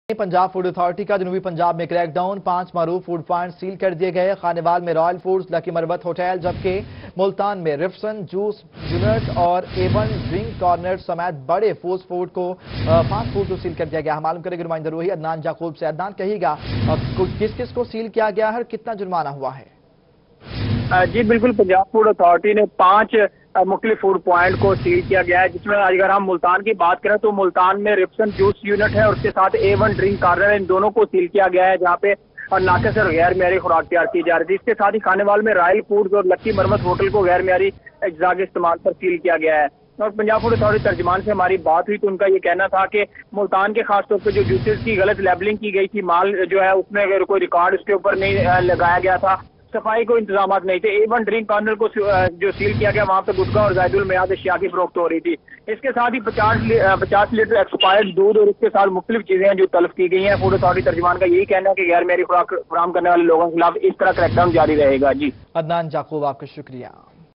Punjab food authority का जनूबी पंजाब में क्रैक डाउन, 5 मरूफ फूड पॉइंट सील कर दिए गए। खानेवाल में रॉयल फूड्स, लकी मरबत होटल, जबकि मुल्तान में रिफ्सन जूस यूनिट और A1 ड्रिंक कॉर्नर समेत बड़े फास्ट फूड को सील कर दिया गया। मालूम करेंगे नुमाइंदा रोही अदनान याकूब से। अदनान, कहिएगा किस किस को सील किया गया है और कितना जुर्माना हुआ है? जी बिल्कुल, पंजाब फूड अथॉरिटी ने 5 मुख्तलिफ फूड पॉइंट को सील किया गया है, जिसमें अगर हम मुल्तान की बात करें तो मुल्तान में रिफ्सन जूस यूनिट है और उसके साथ A1 ड्रिंक कॉर्नर है। इन दोनों को सील किया गया है, जहाँ पे नाकस और गैर मेयारी खुराक तैयार की जा रही थी। इसके साथ ही खानेवाल में रॉयल फूड्स और लकी मरमत होटल को गैर मेयारी अज्जा के इस्तेमाल पर सील किया गया है। और पंजाब फूड अथॉरिटी तर्जमान से हमारी बात हुई तो उनका ये कहना था कि मुल्तान के खासतौर पर जो जूसेस की गलत लेबलिंग की गई थी, माल जो है उसमें अगर कोई रिकॉर्ड उसके ऊपर नहीं लगाया गया था, सफाई को इंतजाम नहीं थे। A1 ड्रिंक कॉर्नर को जो सील किया गया, वहाँ पे गुटखा और जायदुल मियाद अशिया की फरोख्त हो रही थी। इसके साथ ही 50 लीटर एक्सपायर्ड दूध और इसके साथ मुख्तलिफ चीजें हैं जो तलब की गई हैं। फूड अथॉरिटी तर्जमान का यही कहना है कि गैर मेयारी खुराक फराहम करने वाले लोगों के खिलाफ इस तरह क्रैकडाउन जारी रहेगा। जी अदनान याकूब, आपका शुक्रिया।